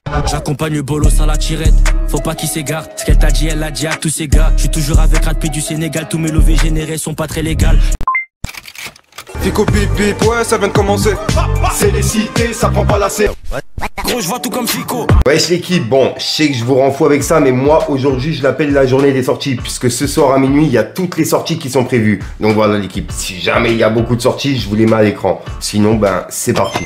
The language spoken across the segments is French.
J'accompagne Bolos à la tirette, faut pas qu'il s'égare. Ce qu'elle t'a dit, elle l'a dit à tous ces gars. Je suis toujours avec Radpi du Sénégal, tous mes lovés générés sont pas très légales. Fico bip bip, ouais ça vient de commencer. C'est les cités, ça prend pas la serre. Gros je vois tout comme Fico. Wesh l'équipe, bon je sais que je vous rends fou avec ça, mais moi aujourd'hui je l'appelle la journée des sorties, puisque ce soir à minuit il y a toutes les sorties qui sont prévues. Donc voilà l'équipe, si jamais il y a beaucoup de sorties, je vous les mets à l'écran. Sinon ben c'est parti.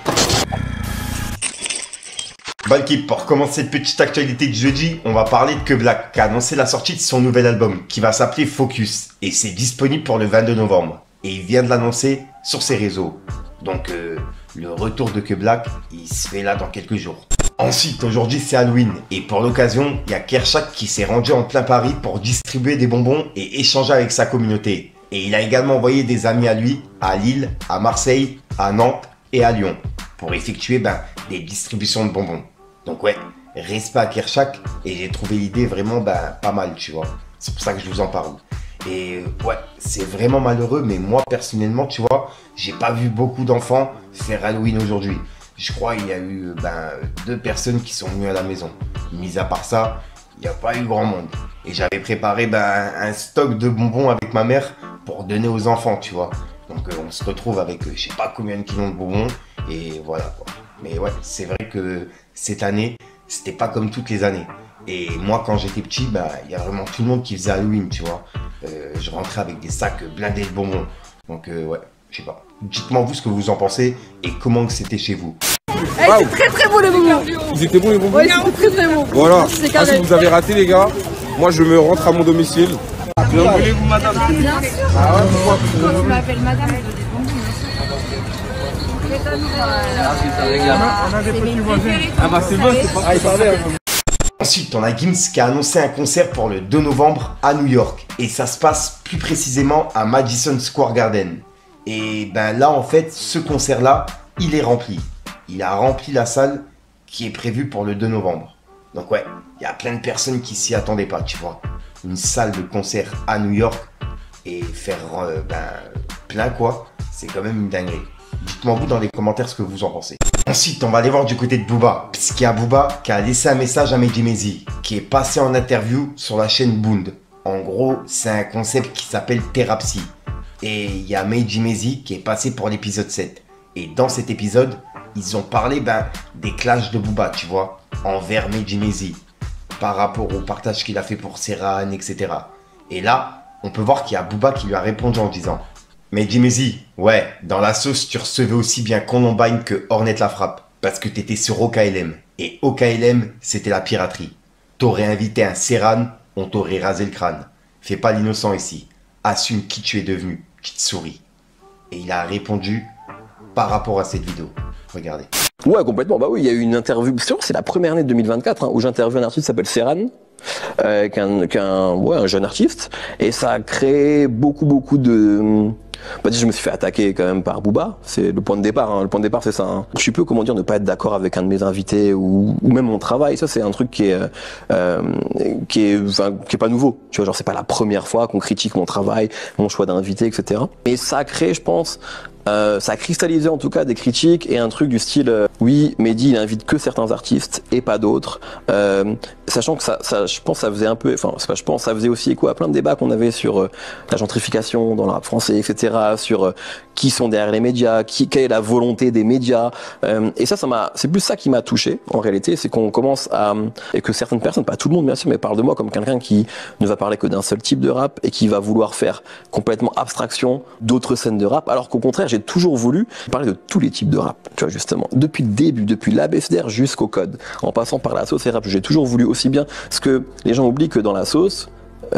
Bah l'équipe, pour commencer cette petite actualité de jeudi, on va parler de Queblack qui a annoncé la sortie de son nouvel album qui va s'appeler Focus et c'est disponible pour le 22 novembre. Et il vient de l'annoncer sur ses réseaux. Donc le retour de Queblack, il se fait là dans quelques jours. Ensuite, aujourd'hui c'est Halloween et pour l'occasion, il y a Kershak qui s'est rendu en plein Paris pour distribuer des bonbons et échanger avec sa communauté. Et il a également envoyé des amis à lui à Lille, à Marseille, à Nantes et à Lyon pour effectuer des distributions de bonbons. Donc ouais, respect à Kershak et j'ai trouvé l'idée vraiment pas mal, tu vois. C'est pour ça que je vous en parle. Et ouais, c'est vraiment malheureux, mais moi personnellement, tu vois, j'ai pas vu beaucoup d'enfants faire Halloween aujourd'hui. Je crois qu'il y a eu 2 personnes qui sont venues à la maison. Mis à part ça, il n'y a pas eu grand monde. Et j'avais préparé un stock de bonbons avec ma mère pour donner aux enfants, tu vois. Donc on se retrouve avec je sais pas combien de kilos de bonbons et voilà quoi. Mais ouais, c'est vrai que cette année, c'était pas comme toutes les années. Et moi, quand j'étais petit, il y a vraiment tout le monde qui faisait Halloween, tu vois. Je rentrais avec des sacs blindés de bonbons. Donc, ouais, je sais pas. Dites-moi vous ce que vous en pensez et comment que c'était chez vous. Hey, c'est très très beau les bonbons. Ils étaient bons les bonbons? Oui, c'était très très bon. Voilà. Ah, si vous avez raté les gars, moi je me rentre à mon domicile. Bien voulez-vous madame? Bien sûr. Ah ouais, pourquoi? Quand tu m'appelles madame, je veux des bonbons, On a des petits voisins. Ah bah c'est bon, c'est pas... Ah il parlait. Ensuite, on a Gims qui a annoncé un concert pour le 2 novembre à New York. Et ça se passe plus précisément à Madison Square Garden. Et là, en fait, ce concert-là, il est rempli. Il a rempli la salle qui est prévue pour le 2 novembre. Donc ouais, il y a plein de personnes qui s'y attendaient pas, tu vois. Une salle de concert à New York et faire plein quoi, c'est quand même une dinguerie. Dites-moi vous dans les commentaires ce que vous en pensez. Ensuite, on va aller voir du côté de Booba, puisqu'il y a Booba qui a laissé un message à Mehdi Maizy, qui est passé en interview sur la chaîne Boond. En gros, c'est un concept qui s'appelle Thérapsie. Et il y a Mehdi Maizy qui est passé pour l'épisode 7. Et dans cet épisode, ils ont parlé des clashs de Booba, tu vois, envers Mehdi Maizy, par rapport au partage qu'il a fait pour Serran, etc. Et là, on peut voir qu'il y a Booba qui lui a répondu en disant: Mehdi Maizy, ouais, dans la sauce, tu recevais aussi bien Columbine que Hornet la frappe, parce que t'étais sur OKLM. Et OKLM, c'était la piraterie. T'aurais invité un Serran, on t'aurait rasé le crâne. Fais pas l'innocent ici. Assume qui tu es devenu, petite souris. Et il a répondu par rapport à cette vidéo. Regardez. Ouais, complètement. Bah oui, il y a eu une interview. C'est la première année de 2024 où j'interviewe un artiste qui s'appelle Serran. Un jeune artiste, et ça a créé beaucoup de... je me suis fait attaquer quand même par Booba, c'est le point de départ, le point de départ c'est ça. Je suis peu, ne pas être d'accord avec un de mes invités ou même mon travail, ça c'est un truc qui est pas nouveau, tu vois, genre c'est pas la première fois qu'on critique mon travail, mon choix d'invité, etc. Et ça a créé, je pense, ça a cristallisé en tout cas des critiques et un truc du style oui, Mehdi il invite que certains artistes et pas d'autres, sachant que ça je pense ça faisait un peu, ça faisait aussi écho à plein de débats qu'on avait sur la gentrification dans le rap français, etc., sur qui sont derrière les médias, quelle est la volonté des médias, et c'est plus ça qui m'a touché en réalité, c'est qu'on commence et que certaines personnes, pas tout le monde bien sûr, mais parle de moi comme quelqu'un qui ne va parler que d'un seul type de rap et qui va vouloir faire complètement abstraction d'autres scènes de rap, alors qu'au contraire j'ai toujours voulu parler de tous les types de rap, tu vois, justement, depuis le début, depuis l'ABCDR jusqu'au code, en passant par la sauce et rap, j'ai toujours voulu aussi bien, parce que les gens oublient que dans la sauce,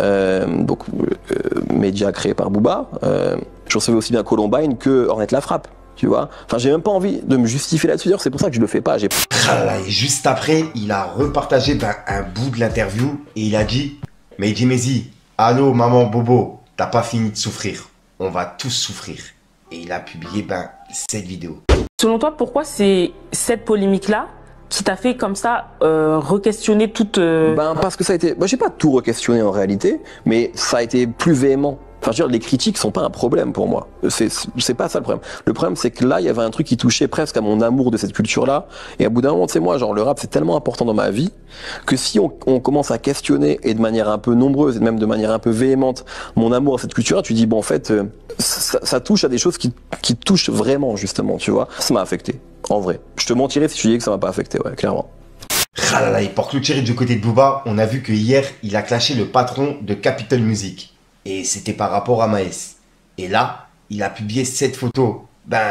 média créé par Booba, je recevais aussi bien Columbine que Hornet la frappe, tu vois. Enfin, j'ai même pas envie de me justifier là-dessus, c'est pour ça que je le fais pas. Et juste après, il a repartagé un bout de l'interview et il a dit: Mehdi Maizy, allô maman Bobo, t'as pas fini de souffrir, on va tous souffrir. Et il a publié cette vidéo. Selon toi, pourquoi c'est cette polémique-là qui t'a fait comme ça re-questionner toute... Parce que ça a été... j'ai pas tout re-questionné en réalité, mais ça a été plus véhément Enfin, je veux dire, les critiques sont pas un problème pour moi. C'est pas ça le problème. Le problème, c'est que là, il y avait un truc qui touchait presque à mon amour de cette culture-là. Et à bout d'un moment, tu sais, moi, genre, le rap, c'est tellement important dans ma vie que si on commence à questionner et de manière un peu nombreuse et même de manière un peu véhémente mon amour à cette culture-là, tu dis, bon, en fait, ça touche à des choses qui touchent vraiment, justement, tu vois. Ça m'a affecté, en vrai. Je te mentirais si je disais que ça m'a pas affecté, ouais, clairement. Ah là là, et pour clôturer du côté de Booba, on a vu que hier, il a clashé le patron de Capitol Music. Et c'était par rapport à Maes. Et là, il a publié cette photo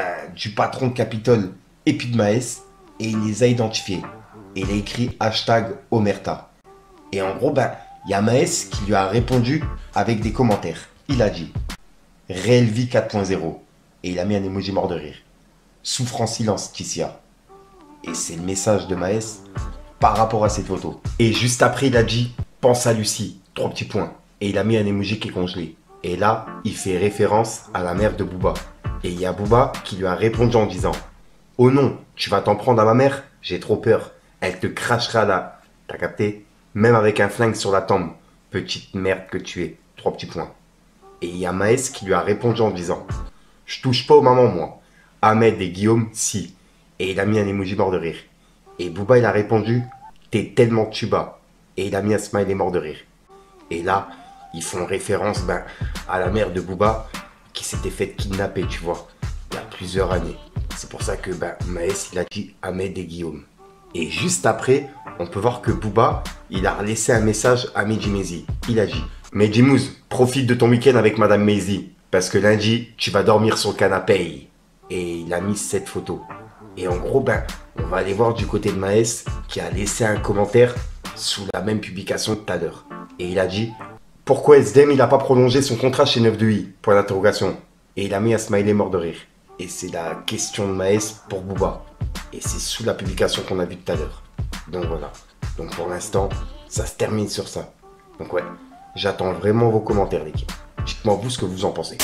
du patron de Capitol et puis de Maes. Et il les a identifiés. Et il a écrit #Omerta. Et en gros, il y a Maes qui lui a répondu avec des commentaires. Il a dit Réel vie 4.0. Et il a mis un emoji mort de rire. Souffre en silence, Tissia. Et c'est le message de Maes par rapport à cette photo. Et juste après, il a dit pense à Lucie. 3 petits points. Et il a mis un emoji qui est congelé. Et là, il fait référence à la mère de Booba. Et il y a Booba qui lui a répondu en disant oh non, tu vas t'en prendre à ma mère? J'ai trop peur. Elle te crachera là. T'as capté? Même avec un flingue sur la tempe. Petite merde que tu es. 3 petits points. Et il y a Maes qui lui a répondu en disant je touche pas aux mamans moi. Ahmed et Guillaume, si. Et il a mis un emoji mort de rire. Et Booba il a répondu t'es tellement tuba. Et il a mis un smiley mort de rire. Et là, ils font référence à la mère de Booba qui s'était fait kidnapper, tu vois, il y a plusieurs années. C'est pour ça que Maes, il a dit Ahmed et Guillaume. Et juste après, on peut voir que Booba, il a laissé un message à Mehdi Maizi. Il a dit Mehdi Mouz, profite de ton week-end avec Madame Maizi, parce que lundi, tu vas dormir sur le canapé. Et il a mis cette photo. Et en gros, on va aller voir du côté de Maes qui a laissé un commentaire sous la même publication de tout à l'heure. Et il a dit pourquoi SDM il n'a pas prolongé son contrat chez 9-2i? Point d'interrogation. Et il a mis un smiley mort de rire. Et c'est la question de Maes pour Booba. Et c'est sous la publication qu'on a vue tout à l'heure. Donc voilà. Donc pour l'instant, ça se termine sur ça. Donc ouais, j'attends vraiment vos commentaires l'équipe. Dites-moi vous ce que vous en pensez.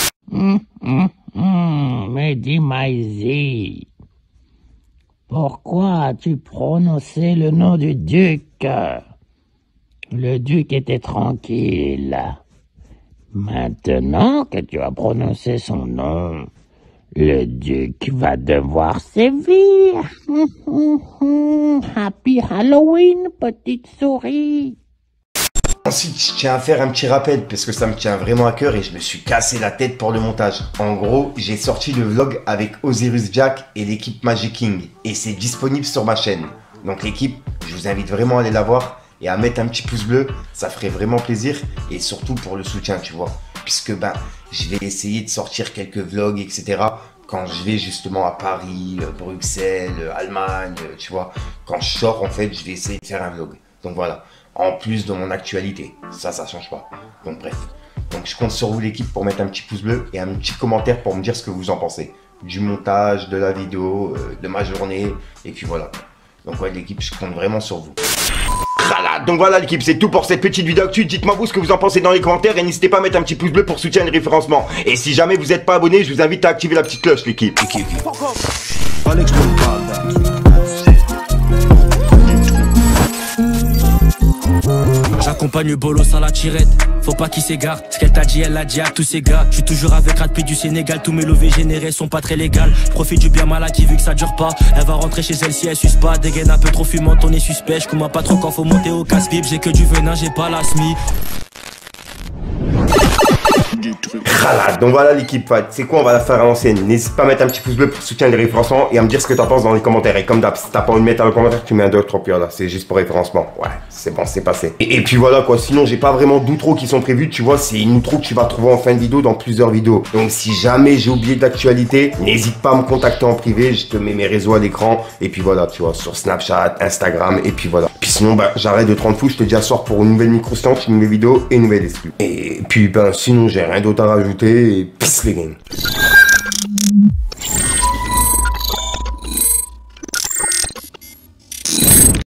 Mehdi Maizi, pourquoi as-tu prononcé le nom du duc? Le duc était tranquille. Maintenant que tu as prononcé son nom, le duc va devoir sévir. Happy Halloween, petite souris. Ensuite, je tiens à faire un petit rappel parce que ça me tient vraiment à cœur et je me suis cassé la tête pour le montage. En gros, j'ai sorti le vlog avec Osiris Jack et l'équipe Magic King et c'est disponible sur ma chaîne. Donc l'équipe, je vous invite vraiment à aller la voir et à mettre un petit pouce bleu, ça ferait vraiment plaisir et surtout pour le soutien, tu vois. Puisque je vais essayer de sortir quelques vlogs, etc. quand je vais justement à Paris, Bruxelles, Allemagne, tu vois. Quand je sors, en fait, je vais essayer de faire un vlog. Donc voilà. En plus de mon actualité. Ça change pas. Donc bref. Donc je compte sur vous l'équipe pour mettre un petit pouce bleu et un petit commentaire pour me dire ce que vous en pensez. Du montage, de la vidéo, de ma journée. Et puis voilà. Donc ouais l'équipe, je compte vraiment sur vous. Donc voilà l'équipe, c'est tout pour cette petite vidéo actu. Dites-moi vous ce que vous en pensez dans les commentaires et n'hésitez pas à mettre un petit pouce bleu pour soutenir le référencement. Et si jamais vous n'êtes pas abonné, je vous invite à activer la petite cloche l'équipe. J'accompagne Bolos à la tirette, faut pas qu'il s'égare. Ce qu'elle t'a dit, elle l'a dit à tous ces gars. Je suis toujours avec Radpi du Sénégal, tous mes lovés générés sont pas très légales. Profite du bien mal acquis vu que ça dure pas. Elle va rentrer chez elle si elle suce pas. Dégaine un peu trop fumante, on est suspect. Je comprends pas trop quand faut monter au casse-pipe. J'ai que du venin, j'ai pas la SMI. Donc voilà l'équipe, c'est quoi, on va la faire à l'ancienne. N'hésite pas à mettre un petit pouce bleu pour soutenir les référencements et à me dire ce que t'en penses dans les commentaires. Et comme d'hab, si t'as pas envie de mettre dans le commentaire, tu mets un 2 trop pire là, c'est juste pour référencement. Ouais, c'est bon, c'est passé. Et puis voilà quoi, sinon j'ai pas vraiment d'outro qui sont prévus, tu vois, c'est une outro que tu vas trouver en fin de vidéo dans plusieurs vidéos. Donc si jamais j'ai oublié d'actualité, n'hésite pas à me contacter en privé, je te mets mes réseaux à l'écran. Et puis voilà, tu vois, sur Snapchat, Instagram, et puis voilà. Puis sinon, j'arrête de 30 fous, je te dis à soir pour une nouvelle micro-science, une nouvelle vidéo et une nouvelle exclue. Et puis sinon j'ai rien d'autre à rajouter et peace les gars.